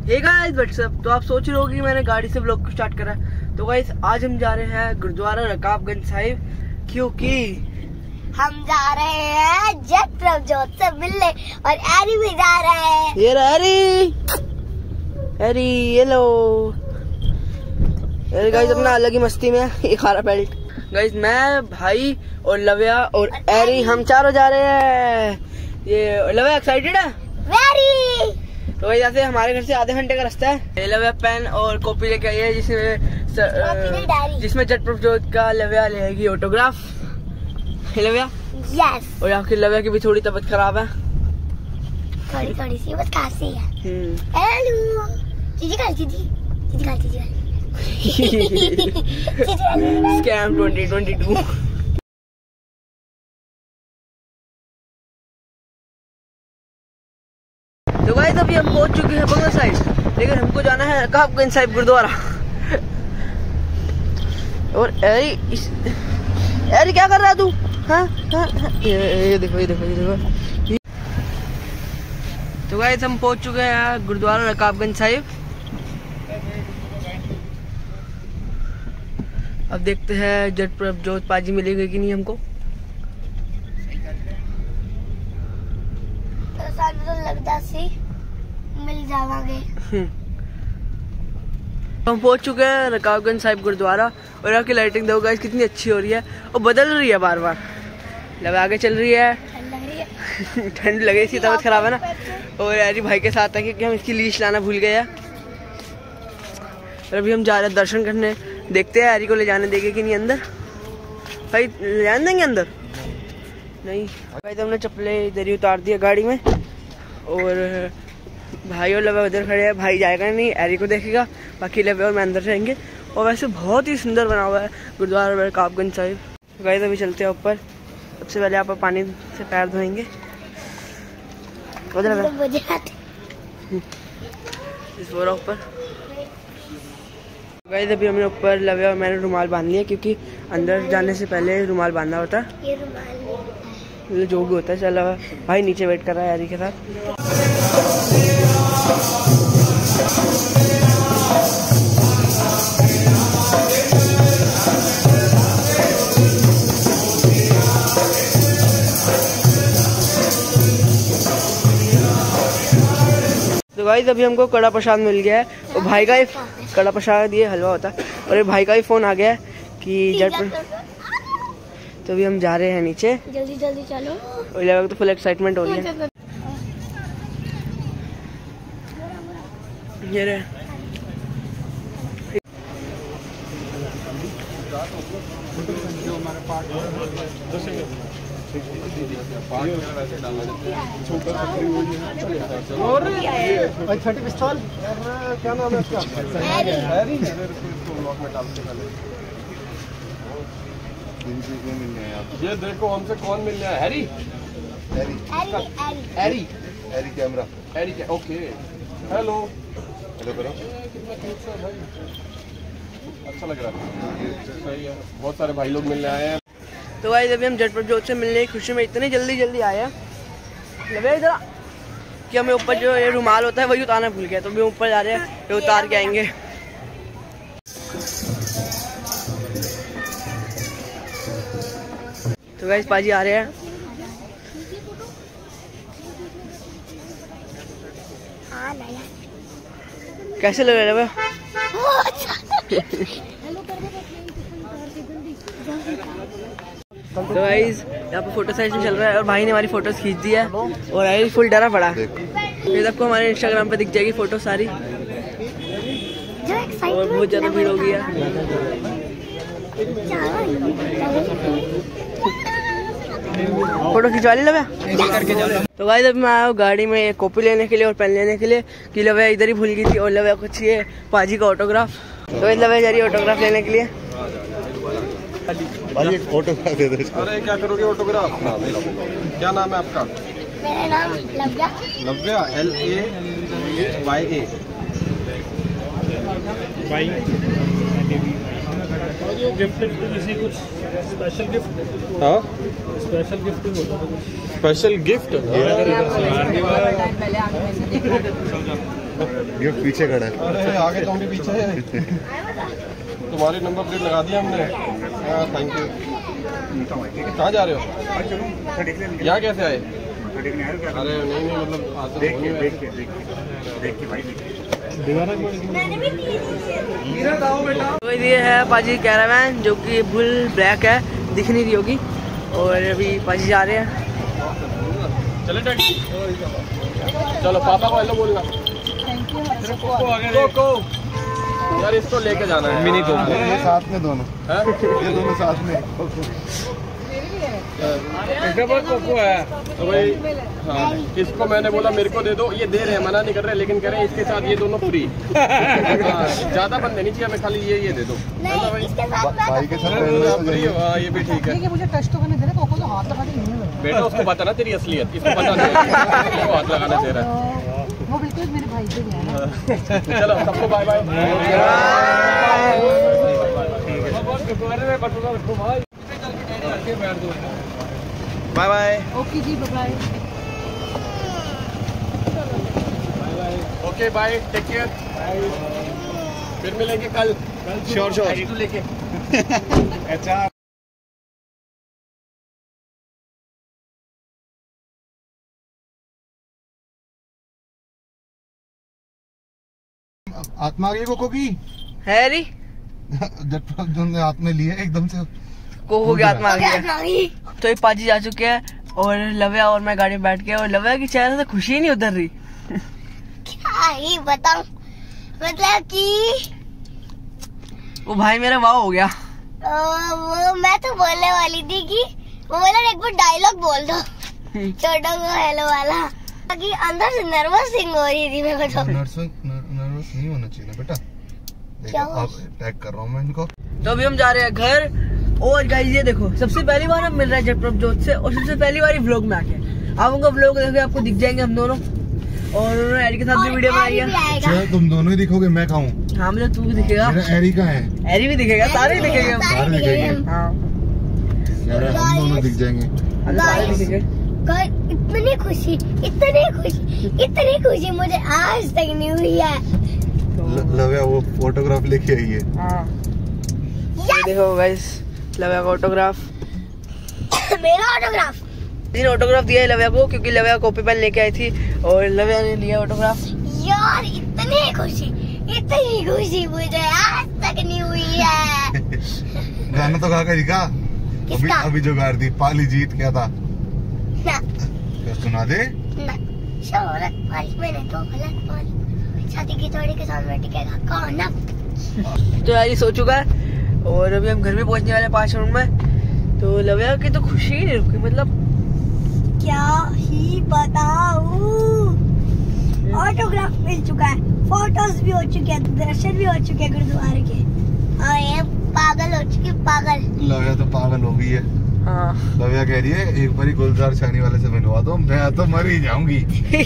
Hey guys what's up. तो आप सोच रहे हो कि मैंने गाड़ी से ब्लॉग को स्टार्ट करा। तो गाइस आज हम जा रहे हैं गुरुद्वारा रकाबगंज साहिब, क्योंकि हम जा रहे हैं जट प्रभजोत से मिलने और एरी भी जा रहे हैं। ये एरी हेलो। गाइस अपना अलग ही मस्ती में ये खारा बेल्ट। गाइस मैं, भाई और लव्या और एरी हम चारों जा रहे हैं। ये लव्या एक्साइटेड है वेरी। तो वही जैसे हमारे घर से आधे घंटे का रास्ता है। लव्या पेन और कॉपी लेके आई है जिसमें जट प्रभजोत का लव्या लेगी ऑटोग्राफ। लव्या यस। और आपकी लव्या की भी थोड़ी तबीयत खराब है, थोड़ी सी बस खांसी है। हेलो चीजी खा स्कैम 2022। तो गाइस अभी हम पहुंच चुके हैं बंगला साइड, लेकिन हमको जाना है रकाबगंज साहिब गुरुद्वारा। और एरी क्या कर रहा है तू? हाँ? ये देखो। तो गाइस हम पहुंच चुके हैं गुरुद्वारा रकाबगंज साहिब। अब देखते हैं जट प्रभजोत पाजी मिलेगी कि नहीं हमको। तो लगता सी मिल जावांगे। हम पहुंच चुके हैं रकाबगंज साहिब गुरुद्वारा और यहाँ की लाइटिंग देखो गाइस कितनी अच्छी हो रही है और बदल रही है बार बार। लव आगे चल रही है, ठंड लग रही थी, तबीयत खराब है ना। और यारी भाई के साथ है क्योंकि हम इसकी लीश लाना भूल गए हैं। और अभी हम जा रहे हैं दर्शन करने, देखते हैं यारी को ले जाने देंगे कि नहीं अंदर। भाई ले जाने देंगे अंदर? नहीं भाई, तो हमने चप्पलें इधर ही उतार दिया गाड़ी में। और भाई और लव्या उधर खड़े हैं। भाई जाएगा नहीं, एरी को देखेगा, बाकी लव्या और मैं अंदर रहेंगे। और वैसे बहुत ही सुंदर बना हुआ है गुरुद्वारा रकाबगंज साहिब। गाइस अभी चलते हैं ऊपर। सबसे पहले आप पानी से पैर धोएंगे। इस बोरा ऊपर। गाइस अभी हमने ऊपर लव्या और मैंने रुमाल बांध लिया, क्योंकि अंदर जाने से पहले रुमाल बांधना होता है। ये रुमाल जो भी होता है। चलो भाई नीचे वेट कर रहा है एरी के साथ। तो गाइस अभी हमको कड़ा प्रसाद मिल गया है और भाई का कड़ा प्रसाद ये हलवा होता है। और ये भाई का भी फोन आ गया है कि जट। तो अभी हम जा रहे हैं नीचे, जल्दी चलो। और लगा तो फुल एक्साइटमेंट हो रही है। ये रहे और 30 पिस्तौल क्या नाम है इसका? हैरी। ये देखो हमसे कौन मिलने आया? Harry camera. Harry okay. Hello करो। अच्छा लग रहा है, सही है। बहुत सारे भाई लोग मिलने आए हैं। तो गाइस अभी हम जट प्रभजोत से मिलने की खुशी में इतनी जल्दी आए हैं लगे इधर कि हमें ऊपर जो ये रुमाल होता है वही उतारना भूल गया। तो भी ऊपर जा रहे हैं, ये उतार के आएंगे। तो गाइस पाजी आ रहे हैं। कैसे लग रहा है? तो गाइस यहाँ पे फोटो सेशन चल रहा है और भाई ने हमारी फोटोज खींच दी है और आई फुल डरा पड़ा। ये सबको हमारे इंस्टाग्राम पे दिख जाएगी फोटो सारी। और बहुत ज्यादा भीड़ हो गई है। फोटो खिंचवा ली लव्या। तो गाइस अभी मैं आया हूँ गाड़ी में एक कॉपी लेने के लिए और पेन लेने के लिए, कि लव्या इधर ही भूल गई थी। और लव्या को चाहिए पाजी का ऑटोग्राफ। तो लव्या जा रही है ऑटोग्राफ लेने के लिए। ऑटोग्राफ दे दो। अरे क्या करोगे ऑटोग्राफ? क्या नाम है आपका? मेरा नाम लव्या। LAVYA। गिफ्ट किसी कुछ स्पेशल गिफ्ट? हाँ स्पेशल गिफ्ट होता है। स्पेशल गिफ्ट गिफ्ट पीछे खड़ा है। अरे आगे तुम भी पीछे है। तुम्हारी नंबर प्लेट लगा दिया हमने। Thank you. कहाँ जा रहे हो? यहाँ कैसे आए? अरे नहीं मतलब देख के भाई तो ये है पाजी कैरावैन जो कि फुल ब्लैक है, दिख नहीं रही होगी। और अभी पाजी जा रहे हैं। चले डैडी। चलो पापा को हेलो बोलना। को यार इसको लेके जाना है। मिनी को ये साथ में दोनों हैं? ये दोनों साथ में। कोको है तो भाई हाँ, इसको मैंने बोला मेरे को दे दो, ये दे रहे हैं, मना नहीं कर रहे, लेकिन कह रहे हैं इसके साथ ये दोनों फ्री। ज्यादा बंद नहीं चाहिए हमें, खाली ये दे दो। भाई के साथ फ्री हो। हाँ ये भी ठीक है। मुझे टच तो करने दे रहे, कोको तो हाथ लगा के नहीं है। बेटा उसको पता ना तेरी असलियत, इसको पता नहीं वो हाथ लगाना दे रहा है। वो बिल्कुल मेरे भाई से गया ना। चलो सबको bye bye. Bye bye. Okay जी bye. Okay bye, take care. फिर मिलेंगे कल। श्योर लेके। अच्छा आत्मा आ गई कोको की। हैरी ने हाथ में लिए एकदम से कोको की आत्मा आ गई है। तो ये पाजी जा चुके हैं और लव्या और मैं गाड़ी में बैठ के, और लव्या की चेहरे से खुशी नहीं उतर रही। क्या ही बताऊं, मतलब कि वो भाई मेरा वाह हो गया। वो मैं तो बोलने वाली थी कि वो बोला एक बार डायलॉग बोल दो छोटा को हेलो वाला, कि अंदर से नर्वसिंग हो रही थी मेरे को। नर्वस नहीं होना चाहिए ना बेटा। क्या अब टैग कर रहा हूँ मैं इनको। तो अभी हम जा रहे हैं घर। और गाइस ये देखो, सबसे पहली बार हम मिल रहे हैं जट प्रभजोत से, और सबसे पहली बार व्लॉग में आके। आप उनका व्लॉग देखोगे आपको दिख जाएंगे हम दोनों। और उन्होंने एरी के साथ भी वीडियो बनाई है। अच्छा तुम दोनों ही दिखोगे, मैं खाऊं? हाँ मुझे तू भी दिखेगा, मेरा एरी का है। एरी भी दिखेगा, सारे दिखेंगे हम। सारे दिखेंगे। हाँ हम दोनों दिख जाएंगे। सारे दिखेंगे। इतनी खुशी मुझे आज तक नहीं हुई है। लव्या वो फोटोग्राफ लेके आई है। हाँ ये देखो गाइस, लव्या का ऑटोग्राफ। मेरा ऑटोग्राफ जिन ऑटोग्राफ दिया है लव्या को, क्योंकि लव्या कॉपी पेन लेके आई थी और लव्या ने लिया ऑटोग्राफ। यार इतनी खुशी मुझे आज तक नहीं हुई है। गाना तो गा कर दिखा। अभी जो गा दी पाली जीत क्या था ना, क्या सुना दे ना, शोहरत पाली मैंने तो गलत पाली, छाती की थोड़ी के सामने टिकेगा कौन ना। तो यार ये सो चुका है और अभी हम घर में पहुंचने वाले 5 मिनट में। तो लव्या की तो खुशी ही नहीं रुकी, मतलब क्या ही बताऊं। ऑटोग्राफ मिल चुका है, फोटोज भी हो चुके हैं, दर्शन भी हो चुके हैं गुरुद्वारे के। और ये पागल हो चुकी, पागल। लव्या तो पागल हो गई है। हाँ लव्या कह रही है एक बारी गुलजार छानी वाले से मिलवा दो, मैं तो मर ही जाऊंगी।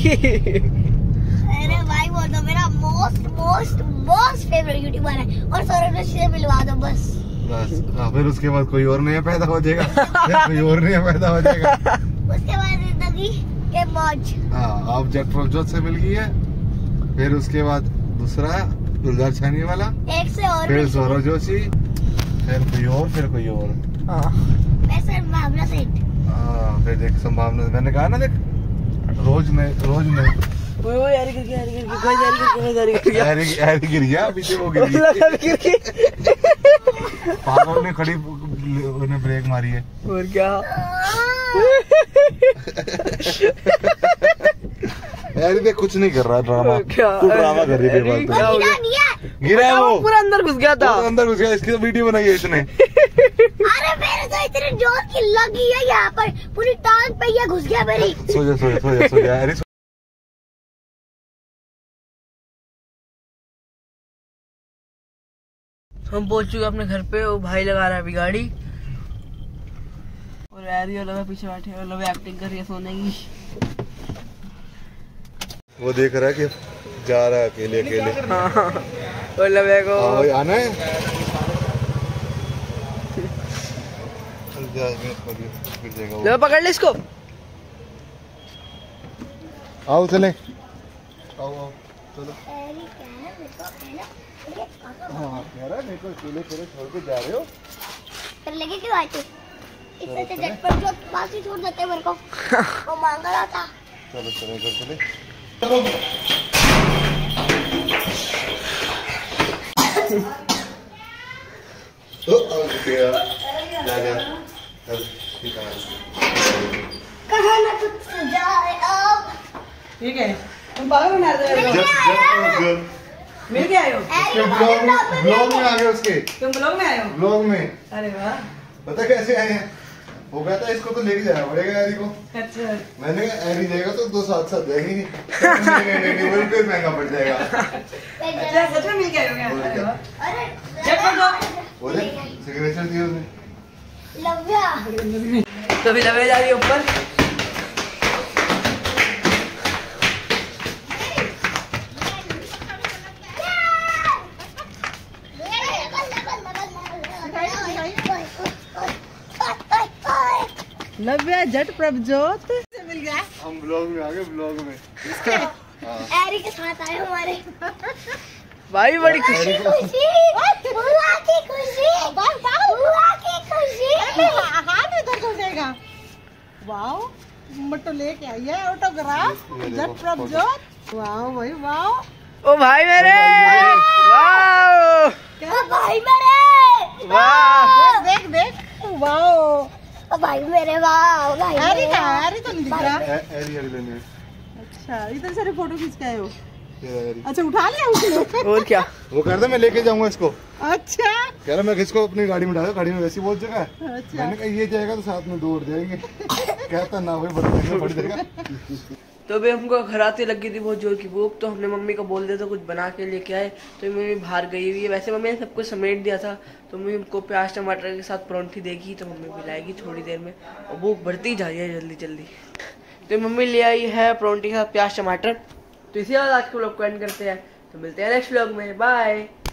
अरे भाई वो तो मेरा मोस्ट फेवरेट यूट्यूबर है, और सौरभ जोशी से मिलवा दो बस। फिर उसके बाद कोई और नया पैदा हो जाएगा। कोई और नया पैदा हो जाएगा। उसके बाद जिंदगी के मौज। हाँ आप जट प्रभजोत से मिल गई है, फिर उसके बाद दूसरा गुलजार छानी वाला, एक से और फिर सौरभ जोशी, फिर कोई और, फिर कोई और। वैसे भावना सेठ। हाँ फिर देख संभावना, मैंने कहा ना देख रोज में यारी गिर गया पीछे, वो गिर गई। पागल ने खड़ी उन्हें ब्रेक मारी है। और क्या यार देख कुछ नहीं कर रहा ड्रामा, क्या तू ड्रामा कर रही है। गिरा है वो, पूरा अंदर घुस गया था। अंदर घुस गया, इसकी तो वीडियो बनाई है इसने। अरे मेरे तो इतने जोर की लगी है यहाँ पर, पूरी टांग पे ये घुस गया मेरी। सो जा अरे हम पहुंच चुके अपने घर पे। वो भाई लगा रहा है अभी गाड़ी, और एरी और लव्या पीछे बैठे हैं, और लव्या एक्टिंग कर रही है सोने की। वो देख रहा है कि जा रहा है अकेले अकेले। हाँ और लव्या को आना है। लव्या पकड़ ले इसको। आओ चले, आओ चलो। एरी क्या है मेरे को कहना हाँ कह रहा है मेरे को अकेले तेरे छोड़ के जा रहे हो। कर लगे क्यों आए थे? इससे तो झटपट जो पास ही छोड़ देते मेरे को। वो मांग रहा था। चलो चलो इधर चले। चलो कहाँ ना कुछ जाए अब। ठीक है तुम पागल बना रहे हो। मिल के आए हो? ब्लॉग में आ गए उसके। तुम ब्लॉग में आए हो? ब्लॉग में अरे वाह। पता कैसे आए हैं? वो कहता है इसको तो लेके जाना पड़ेगा एरी को। अच्छा मैंने कहा एरी जाएगा तो दो साथ साथ जाएगी नहीं। नहीं बिल्कुल महंगा पड़ जाएगा। अच्छा सच में मिल के आए हो क्या? अरे वाह। अरे बोले सिग्नेचर दिए उसने। लव्या। तो अभी लवे जा रही है ऊपर। लव्या जट प्रभजोत से मिल गया। हम ब्लॉग में आ गए ब्लॉग में। एरी के साथ आए हमारे। भाई बड़ी खुशी। बुआ की खुशी। बुआ की खुशी। हाथ इधर कर देगा। वाओ मटो लेके आई है ऑटोग्राफ जट प्रभजोत। वाओ भाई वाओ। ओ भाई मेरे वाह ओ भाई मेरे। वाह। देख देख वाओ। ओ भाई मेरे वाह भाई एरी का एरी तो नहीं दिख रहा। एरी लेने। अच्छा इधर से फोटो खींच के आए हो। तेरा एरी। अच्छा उठा लिया उसने। और क्या? वो कह रहा मैं लेके जाऊंगा इसको। अच्छा कह रहा मैं इसको अपनी गाड़ी में डालूं। गाड़ी में वैसी बहुत जगह है। अच्छा मैंने कहा ये जाएगा तो साथ में दौड़ जाएंगे। कहता ना भाई बड़ा पड़ जाएगा। तो अभी हमको घर आते लगी थी बहुत जोर की भूख, तो हमने मम्मी को बोल दिया था कुछ बना के लेके आए। तो मम्मी बाहर गई हुई है। वैसे मम्मी ने सब कुछ समेट दिया था। तो मम्मी हमको प्याज टमाटर के साथ परोंठी देगी तो मम्मी मिलाएगी थोड़ी देर में। और भूख बढ़ती जा रही है जल्दी जल्दी। तो मम्मी ले आई है परोंठी के साथ प्याज टमाटर। तो इसी बात आज के व्लॉग को एंड करते हैं। तो मिलते हैं नेक्स्ट व्लॉग में। बाय।